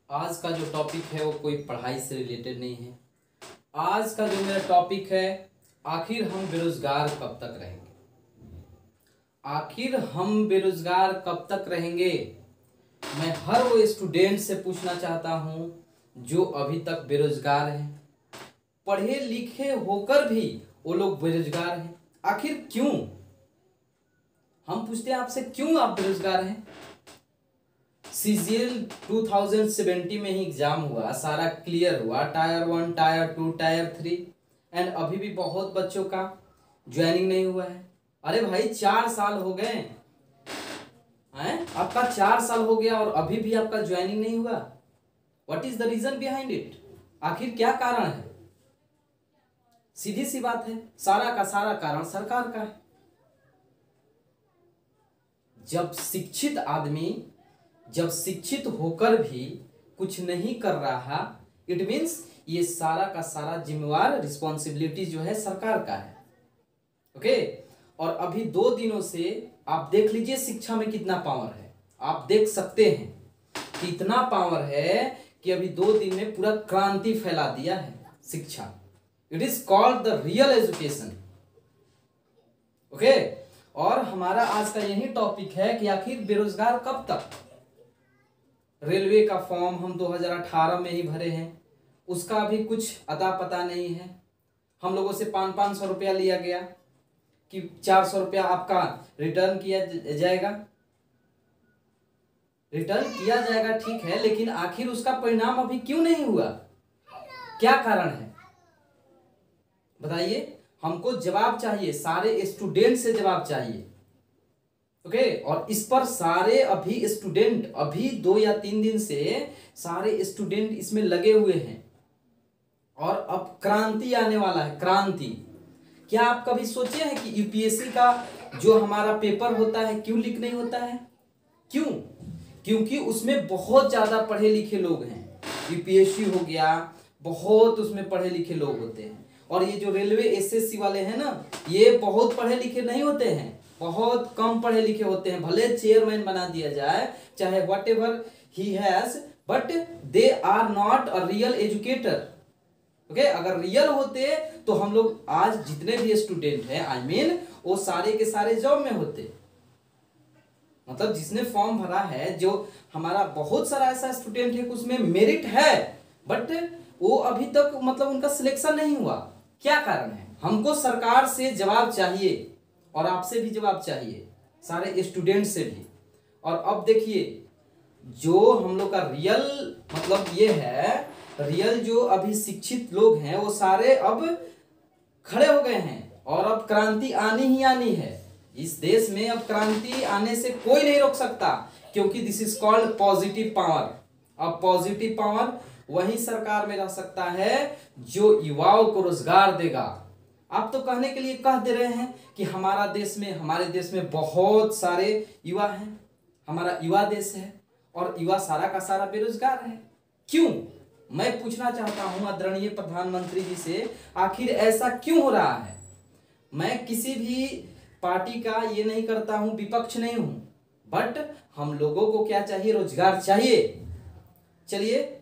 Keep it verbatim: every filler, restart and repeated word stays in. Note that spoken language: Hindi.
आज का जो टॉपिक है वो कोई पढ़ाई से रिलेटेड नहीं है। आज का जो मेरा टॉपिक है, आखिर हम बेरोजगार कब तक रहेंगे। आखिर हम बेरोजगार कब तक रहेंगे। मैं हर वो स्टूडेंट से पूछना चाहता हूं जो अभी तक बेरोजगार हैं, पढ़े लिखे होकर भी वो लोग बेरोजगार हैं। आखिर क्यों? हम पूछते हैं आपसे, क्यों आप बेरोजगार हैं? सीजीएल दो हज़ार सत्तर में ही एग्जाम हुआ, सारा क्लियर हुआ, tier one, tier two, tier three, and अभी भी बहुत बच्चों का ज्वाइनिंग नहीं हुआ है। अरे भाई, चार साल हो गए हैं, आपका चार साल हो गया और अभी भी आपका ज्वाइनिंग नहीं हुआ। What is the reason behind it? आखिर क्या कारण है? सीधी सी बात है, सारा का सारा कारण सरकार का है। जब शिक्षित आदमी जब शिक्षित होकर भी कुछ नहीं कर रहा, इट मीन्स ये सारा का सारा जिम्मेवार रिस्पॉन्सिबिलिटी जो है सरकार का है। Okay okay? और अभी दो दिनों से आप देख लीजिए शिक्षा में कितना पावर है। आप देख सकते हैं कि इतना पावर है कि अभी दो दिन में पूरा क्रांति फैला दिया है शिक्षा। It is called the real education. Okay, और हमारा आज का यही टॉपिक है कि आखिर बेरोजगार कब तक। रेलवे का फॉर्म हम दो हज़ार अठारह में ही भरे हैं, उसका भी कुछ अता पता नहीं है। हम लोगों से पाँच पाँच सौ रुपया लिया गया कि चार सौ रुपया आपका रिटर्न किया जाएगा। रिटर्न किया जाएगा, ठीक है, लेकिन आखिर उसका परिणाम अभी क्यों नहीं हुआ? क्या कारण है बताइए। हमको जवाब चाहिए, सारे स्टूडेंट से जवाब चाहिए। Okay okay? और इस पर सारे अभी स्टूडेंट अभी दो या तीन दिन से सारे स्टूडेंट इसमें लगे हुए हैं और अब क्रांति आने वाला है। क्रांति क्या आप कभी सोचे हैं कि यूपीएससी का जो हमारा पेपर होता है क्यों लीक नहीं होता है? क्यों? क्योंकि उसमें बहुत ज्यादा पढ़े लिखे लोग हैं। यूपीएससी हो गया, बहुत उसमें पढ़े लिखे लोग होते हैं। और ये जो रेलवे एसएससी वाले हैं ना, ये बहुत पढ़े लिखे नहीं होते हैं, बहुत कम पढ़े लिखे होते हैं। भले चेयरमैन बना दिया जाए, चाहे वट एवर ही has, but they are not a real educator. Okay, अगर रियल होते तो हम लोग आज जितने भी स्टूडेंट हैं, आई मीन वो सारे के सारे जॉब में होते। मतलब जिसने फॉर्म भरा है, जो हमारा बहुत सारा ऐसा स्टूडेंट है उसमें मेरिट है, बट वो अभी तक मतलब उनका सिलेक्शन नहीं हुआ। क्या कारण है? हमको सरकार से जवाब चाहिए और आपसे भी जवाब चाहिए, सारे स्टूडेंट से भी। और अब देखिए, जो हम लोग का रियल मतलब ये है, रियल जो अभी शिक्षित लोग हैं वो सारे अब खड़े हो गए हैं और अब क्रांति आनी ही आनी है। इस देश में अब क्रांति आने से कोई नहीं रोक सकता, क्योंकि this is called positive power. अब पॉजिटिव पावर वही सरकार में रह सकता है जो युवाओं को रोजगार देगा। आप तो कहने के लिए कह दे रहे हैं कि हमारा देश में हमारे देश में बहुत सारे युवा हैं, हमारा युवा देश है और युवा सारा का सारा बेरोजगार है। क्यों? मैं पूछना चाहता हूं आदरणीय प्रधानमंत्री जी से, आखिर ऐसा क्यों हो रहा है? मैं किसी भी पार्टी का ये नहीं करता हूं, विपक्ष नहीं हूं, बट हम लोगों को क्या चाहिए? रोजगार चाहिए। चलिए